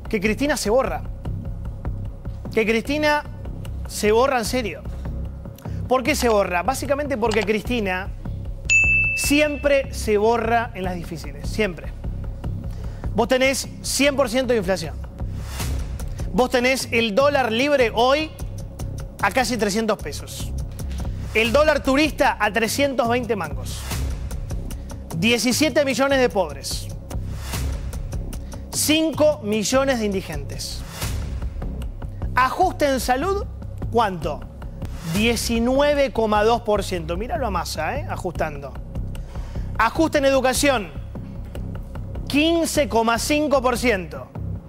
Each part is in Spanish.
que Cristina se borra. Que Cristina se borra en serio. ¿Por qué se borra? Básicamente porque Cristina siempre se borra en las difíciles, siempre. Vos tenés 100% de inflación. Vos tenés el dólar libre hoy a casi 300 pesos. El dólar turista a 320 mangos. 17 millones de pobres. 5 millones de indigentes. Ajuste en salud, ¿cuánto? 19,2%. Míralo a Massa, ajustando. Ajuste en educación, 15,5%.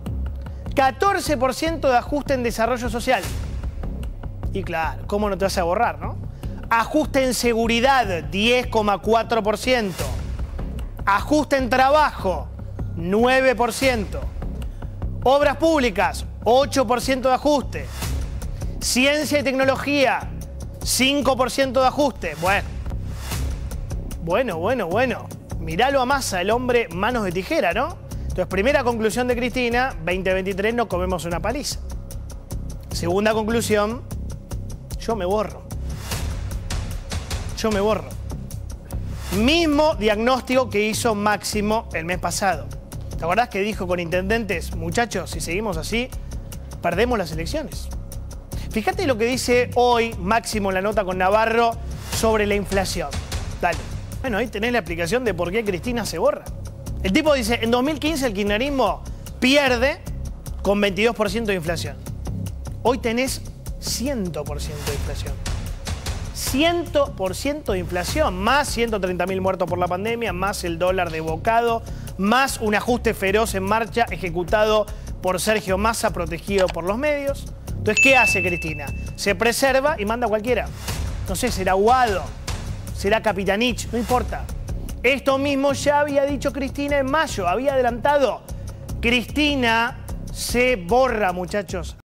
14% de ajuste en desarrollo social. Y claro, ¿cómo no te vas a borrar, no? Ajuste en seguridad, 10,4%. Ajuste en trabajo, 9%. Obras públicas, 8% de ajuste. Ciencia y tecnología, 5% de ajuste. Bueno. Miralo a Massa, el hombre manos de tijera, ¿no? Entonces, primera conclusión de Cristina, 2023 no comemos una paliza. Segunda conclusión, yo me borro. Yo me borro. Mismo diagnóstico que hizo Máximo el mes pasado. ¿Te acordás que dijo con intendentes, muchachos, si seguimos así, perdemos las elecciones? Fíjate lo que dice hoy Máximo en la nota con Navarro sobre la inflación. Dale. Bueno, ahí tenés la explicación de por qué Cristina se borra. El tipo dice, en 2015 el kirchnerismo pierde con 22% de inflación. Hoy tenés 100% de inflación. 100% de inflación, más 130.000 muertos por la pandemia, más el dólar desbocado, más un ajuste feroz en marcha ejecutado por Sergio Massa, protegido por los medios. Entonces, ¿qué hace Cristina? Se preserva y manda a cualquiera. No sé, será Guado, será Capitanich, no importa. Esto mismo ya había dicho Cristina en mayo, había adelantado. Cristina se borra, muchachos.